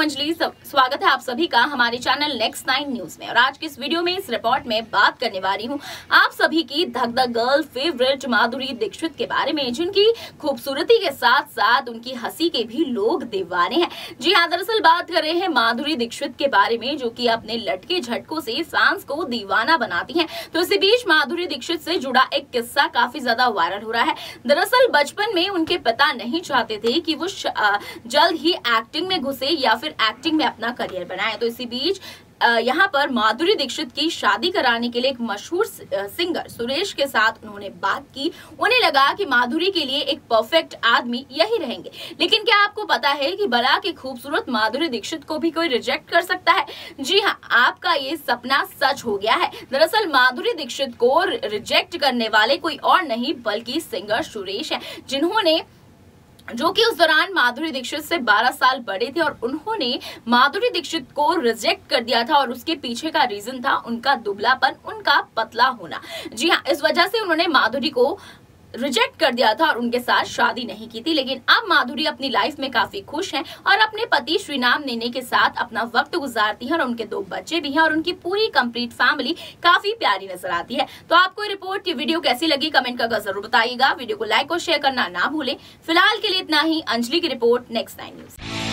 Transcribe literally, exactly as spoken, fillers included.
अंजलि, स्वागत है आप सभी का हमारे चैनल नेक्स्ट नाइन न्यूज में। और आज की इस वीडियो में इस रिपोर्ट में बात करने वाली हूं आप सभी की धक धक गर्ल फेवरेट माधुरी दीक्षित के बारे में, जिनकी खूबसूरती के साथ साथ उनकी हंसी के भी लोग दीवाने हैं। जी हाँ, दरअसल बात कर रहे हैं माधुरी दीक्षित के बारे में, जो कि अपने लटके झटकों से फैंस को दीवाना बनाती हैं। तो इसी बीच माधुरी दीक्षित से जुड़ा एक किस्सा काफी ज्यादा वायरल हो रहा है। दरअसल बचपन में उनके पिता नहीं चाहते थे कि वो जल्द ही एक्टिंग में घुसे या फिर एक्टिंग में अपना करियर बनाए। तो इसी बीच यहाँ पर माधुरी दीक्षित की शादी कराने के लिए एक मशहूर सिंगर सुरेश के साथ उन्होंने बात की। उन्हें लगा कि माधुरी के लिए एक परफेक्ट आदमी यही रहेंगे। लेकिन क्या आपको पता है कि भला के खूबसूरत माधुरी दीक्षित को भी कोई रिजेक्ट कर सकता है? जी हाँ, आपका ये सपना सच हो गया है। दरअसल माधुरी दीक्षित को रिजेक्ट करने वाले कोई और नहीं बल्कि सिंगर सुरेश है, जिन्होंने जो कि उस दौरान माधुरी दीक्षित से बारह साल बड़े थे और उन्होंने माधुरी दीक्षित को रिजेक्ट कर दिया था। और उसके पीछे का रीजन था उनका दुबलापन, उनका पतला होना। जी हाँ, इस वजह से उन्होंने माधुरी को रिजेक्ट कर दिया था और उनके साथ शादी नहीं की थी। लेकिन अब माधुरी अपनी लाइफ में काफी खुश हैं और अपने पति श्रीनाम नेने के साथ अपना वक्त गुजारती हैं और उनके दो बच्चे भी हैं और उनकी पूरी कंप्लीट फैमिली काफी प्यारी नजर आती है। तो आपको रिपोर्ट की वीडियो कैसी लगी कमेंट करके जरूर बताइएगा। वीडियो को लाइक और शेयर करना ना भूलें। फिलहाल के लिए इतना ही। अंजलि की रिपोर्ट, नेक्स्ट नाइन न्यूज।